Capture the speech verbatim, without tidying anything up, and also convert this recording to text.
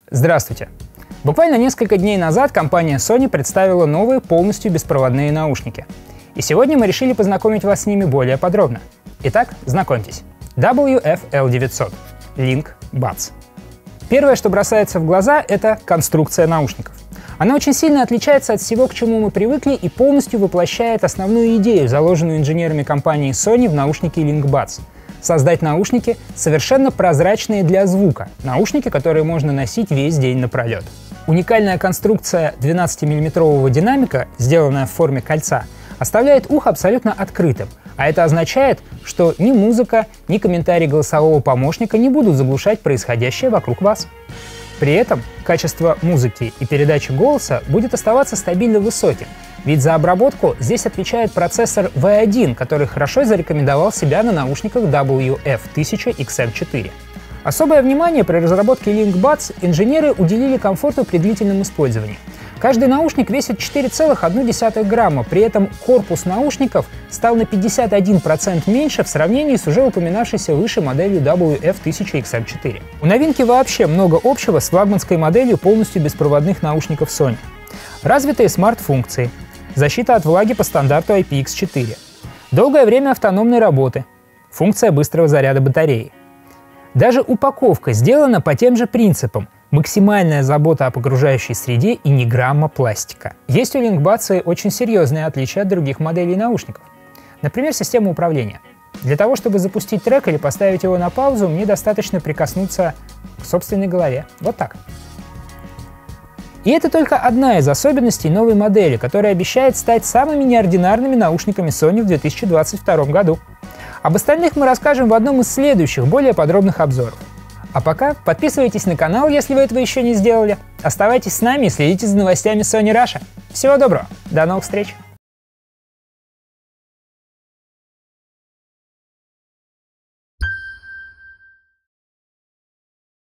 Здравствуйте! Буквально несколько дней назад компания Sony представила новые полностью беспроводные наушники. И сегодня мы решили познакомить вас с ними более подробно. Итак, знакомьтесь. дабл ю эф эл девятьсот Link Buds. Первое, что бросается в глаза, это конструкция наушников. Она очень сильно отличается от всего, к чему мы привыкли, и полностью воплощает основную идею, заложенную инженерами компании Sony в наушнике Link Buds. Создать наушники совершенно прозрачные для звука, наушники, которые можно носить весь день напролет. Уникальная конструкция двенадцатимиллиметрового динамика, сделанная в форме кольца, оставляет ухо абсолютно открытым, а это означает, что ни музыка, ни комментарии голосового помощника не будут заглушать происходящее вокруг вас. При этом качество музыки и передачи голоса будет оставаться стабильно высоким, ведь за обработку здесь отвечает процессор ви один, который хорошо зарекомендовал себя на наушниках дабл ю эф тысяча икс эм четыре. Особое внимание при разработке Link Buds инженеры уделили комфорту при длительном использовании. Каждый наушник весит четыре целых одна десятая грамма, при этом корпус наушников стал на пятьдесят один процент меньше в сравнении с уже упоминавшейся выше моделью дабл ю эф тысяча икс эм четыре. У новинки вообще много общего с флагманской моделью полностью беспроводных наушников Sony. Развитые смарт-функции, защита от влаги по стандарту ай пи икс четыре, долгое время автономной работы, функция быстрого заряда батареи. Даже упаковка сделана по тем же принципам. Максимальная забота о окружающей среде и ни грамма пластика. Есть у Link Buds очень серьезные отличия от других моделей наушников. Например, система управления. Для того, чтобы запустить трек или поставить его на паузу, мне достаточно прикоснуться к собственной голове. Вот так. И это только одна из особенностей новой модели, которая обещает стать самыми неординарными наушниками Sony в две тысячи двадцать втором году. Об остальных мы расскажем в одном из следующих, более подробных обзоров. А пока подписывайтесь на канал, если вы этого еще не сделали. Оставайтесь с нами и следите за новостями Sony Russia. Всего доброго, до новых встреч!